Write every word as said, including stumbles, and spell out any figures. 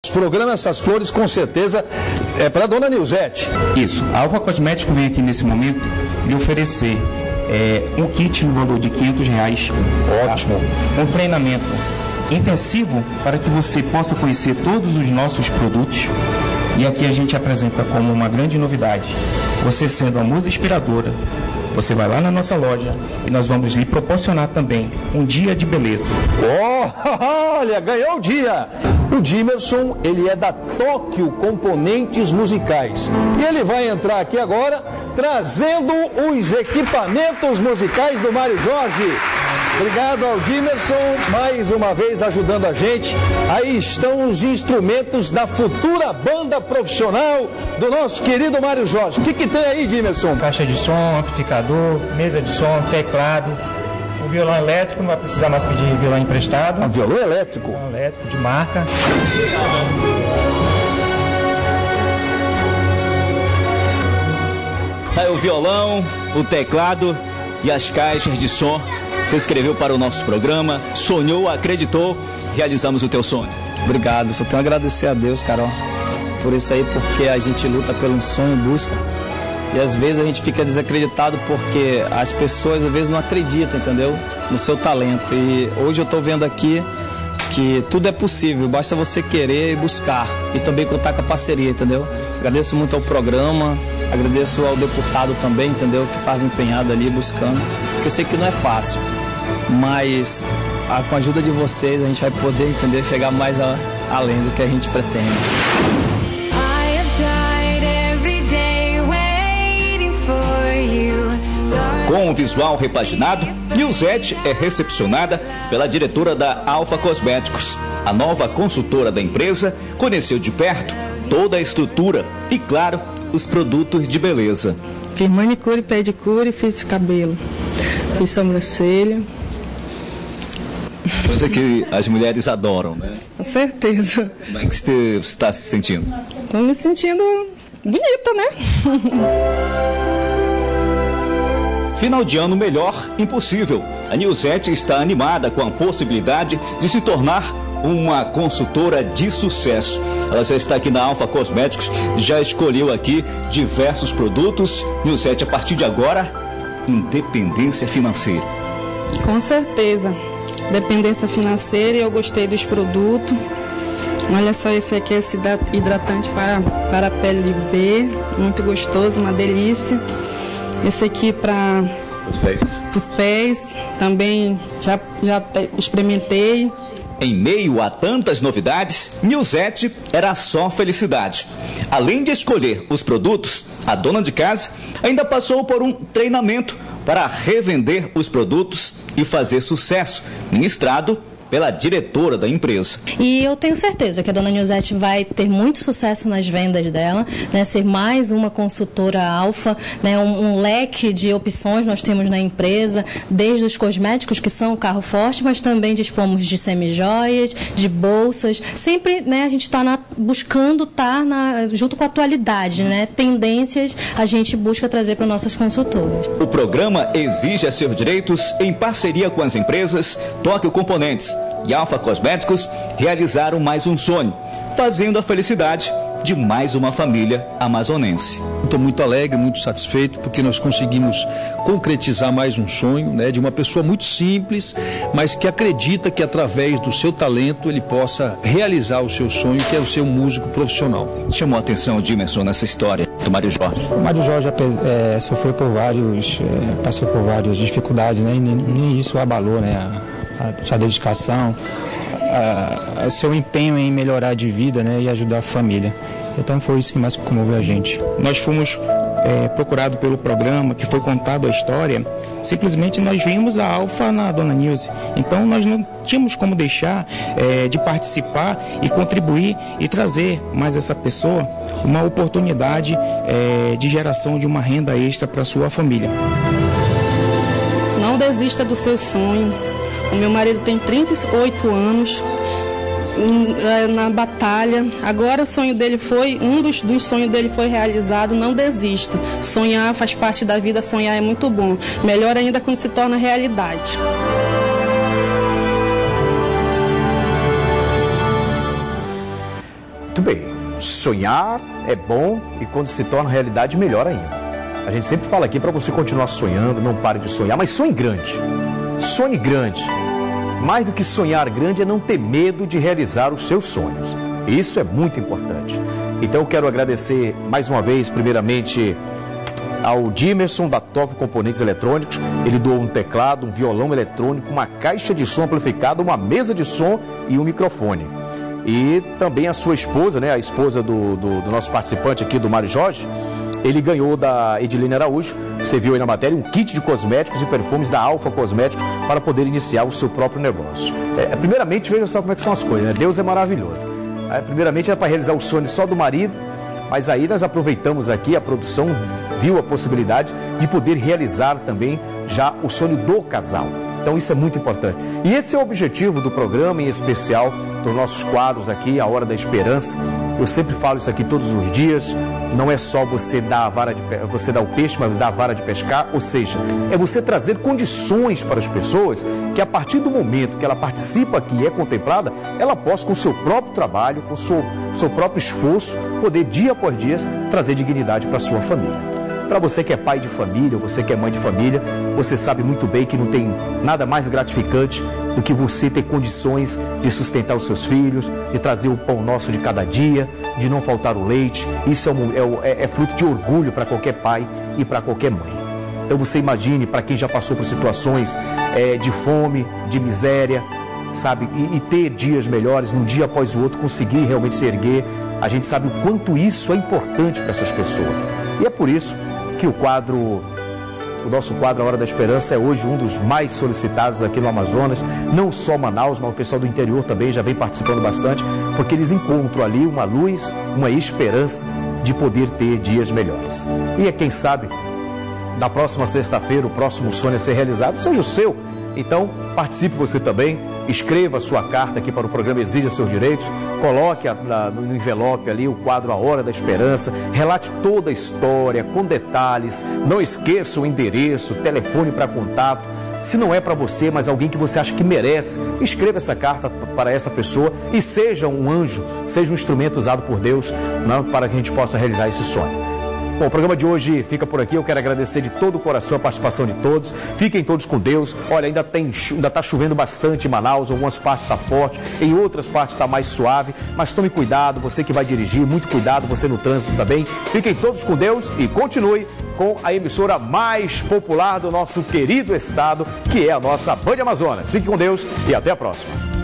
Programa essas flores com certeza é para dona Nilzete. Isso. A Alfa Cosmético vem aqui nesse momento lhe oferecer é, um kit no valor de quinhentos reais. Ótimo. Um treinamento intensivo para que você possa conhecer todos os nossos produtos. E aqui a gente apresenta como uma grande novidade. Você sendo uma musa inspiradora, você vai lá na nossa loja e nós vamos lhe proporcionar também um dia de beleza. Oh, olha, ganhou o dia! O Dimerson, ele é da Tóquio Componentes Musicais. E ele vai entrar aqui agora trazendo os equipamentos musicais do Mário Jorge. Obrigado ao Dimerson, mais uma vez ajudando a gente. Aí estão os instrumentos da futura banda profissional do nosso querido Mário Jorge. O que, que tem aí, Dimerson? Caixa de som, amplificador, mesa de som, teclado. O violão elétrico, não vai precisar mais pedir violão emprestado. Ah, violão elétrico? Violão elétrico de marca. Aí o violão, o teclado e as caixas de som. Você escreveu para o nosso programa, sonhou, acreditou, realizamos o teu sonho. Obrigado, só tenho a agradecer a Deus, Carol, por isso aí, porque a gente luta pelo sonho, busca. E às vezes a gente fica desacreditado porque as pessoas às vezes não acreditam, entendeu? No seu talento. E hoje eu estou vendo aqui que tudo é possível, basta você querer e buscar. E também contar com a parceria, entendeu? Agradeço muito ao programa, agradeço ao deputado também, entendeu? Que estava empenhado ali buscando, porque eu sei que não é fácil. Mas a, com a ajuda de vocês a gente vai poder, entender, chegar mais a, além do que a gente pretende. Com um visual repaginado, Nilzete é recepcionada pela diretora da Alfa Cosméticos. A nova consultora da empresa conheceu de perto toda a estrutura e, claro, os produtos de beleza. Fiz manicure, pedicure, fiz cabelo, fiz sobrancelha. Coisa que as mulheres adoram, né? Com certeza. Como é que você está se sentindo? Estou me sentindo bonita, né? Final de ano melhor, impossível. A Nilzete está animada com a possibilidade de se tornar uma consultora de sucesso. Ela já está aqui na Alfa Cosméticos, já escolheu aqui diversos produtos. Nilzete, a partir de agora, independência financeira. Com certeza. Dependência financeira, e eu gostei dos produtos. Olha só, esse aqui é esse hidratante para, para a pele B, muito gostoso, uma delícia. Esse aqui para os pés. os pés, também já, já experimentei. Em meio a tantas novidades, Nilzete era só felicidade. Além de escolher os produtos, a dona de casa ainda passou por um treinamento para revender os produtos e fazer sucesso, ministrado pela diretora da empresa. E eu tenho certeza que a dona Nilzete vai ter muito sucesso nas vendas dela, né, ser mais uma consultora alfa, né, um, um leque de opções nós temos na empresa, desde os cosméticos, que são o carro forte, mas também dispomos de semijoias, de bolsas. Sempre, né, a gente está buscando estar tá junto com a atualidade, né, tendências a gente busca trazer para nossas consultoras. O programa exige seus direitos em parceria com as empresas Tóquio Componentes e Alfa Cosméticos realizaram mais um sonho, fazendo a felicidade de mais uma família amazonense. Estou muito alegre, muito satisfeito, porque nós conseguimos concretizar mais um sonho, né, de uma pessoa muito simples, mas que acredita que através do seu talento ele possa realizar o seu sonho, que é o ser um músico profissional. Chamou a atenção, Dimerson, nessa história do Mário Jorge? O Mário Jorge é, sofreu por vários, é, passou por várias dificuldades, né, e nem isso abalou, né, a, a sua dedicação, a, a seu empenho em melhorar de vida, né, e ajudar a família. Então foi isso que mais comoveu a gente. Nós fomos é, procurados pelo programa, que foi contado a história, simplesmente nós vimos a Alfa na dona Nilze. Então nós não tínhamos como deixar é, de participar e contribuir e trazer mais essa pessoa uma oportunidade é, de geração de uma renda extra para a sua família. Não desista do seu sonho. O meu marido tem trinta e oito anos, na batalha. Agora o sonho dele foi, um dos, dos sonhos dele foi realizado. Não desista. Sonhar faz parte da vida, sonhar é muito bom. Melhor ainda quando se torna realidade. Muito bem. Sonhar é bom e quando se torna realidade, melhor ainda. A gente sempre fala aqui para você continuar sonhando, não pare de sonhar, mas sonhe grande. Sonhe grande. Mais do que sonhar grande é não ter medo de realizar os seus sonhos. Isso é muito importante. Então eu quero agradecer mais uma vez, primeiramente, ao Dimerson da Tóquio Componentes Eletrônicos. Ele doou um teclado, um violão eletrônico, uma caixa de som amplificada, uma mesa de som e um microfone. E também a sua esposa, né, a esposa do, do, do nosso participante aqui, do Mário Jorge, ele ganhou da Ediline Araújo, você viu aí na matéria, um kit de cosméticos e perfumes da Alfa Cosméticos para poder iniciar o seu próprio negócio. É, primeiramente, veja só como é que são as coisas, né? Deus é maravilhoso. É, primeiramente era para realizar o sonho só do marido, mas aí nós aproveitamos aqui, a produção viu a possibilidade de poder realizar também já o sonho do casal. Então isso é muito importante. E esse é o objetivo do programa, em especial dos nossos quadros aqui, A Hora da Esperança. Eu sempre falo isso aqui todos os dias. Não é só você dar a vara de você dar o peixe, mas dar a vara de pescar. Ou seja, é você trazer condições para as pessoas que a partir do momento que ela participa aqui e é contemplada, ela possa com o seu próprio trabalho, com o seu, seu próprio esforço, poder dia após dia trazer dignidade para a sua família. Para você que é pai de família, você que é mãe de família, você sabe muito bem que não tem nada mais gratificante do que você ter condições de sustentar os seus filhos, de trazer o pão nosso de cada dia, de não faltar o leite. Isso é, um, é, é fruto de orgulho para qualquer pai e para qualquer mãe. Então você imagine, para quem já passou por situações é, de fome, de miséria, sabe, e, e ter dias melhores, num dia após o outro, conseguir realmente se erguer. A gente sabe o quanto isso é importante para essas pessoas. E é por isso que o quadro, o nosso quadro A Hora da Esperança é hoje um dos mais solicitados aqui no Amazonas, não só Manaus, mas o pessoal do interior também já vem participando bastante, porque eles encontram ali uma luz, uma esperança de poder ter dias melhores. E é quem sabe, na próxima sexta-feira, o próximo sonho a ser realizado seja o seu. Então, participe você também, escreva a sua carta aqui para o programa Exija Seus Direitos, coloque a, na, no envelope ali o quadro A Hora da Esperança, relate toda a história com detalhes, não esqueça o endereço, telefone para contato. Se não é para você, mas alguém que você acha que merece, escreva essa carta para essa pessoa e seja um anjo, seja um instrumento usado por Deus, né, para que a gente possa realizar esse sonho. Bom, o programa de hoje fica por aqui. Eu quero agradecer de todo o coração a participação de todos. Fiquem todos com Deus. Olha, ainda tem, ainda está chovendo bastante em Manaus. Algumas partes está forte, em outras partes está mais suave. Mas tome cuidado, você que vai dirigir, muito cuidado, você no trânsito também. Fiquem todos com Deus e continue com a emissora mais popular do nosso querido estado, que é a nossa Band Amazonas. Fique com Deus e até a próxima.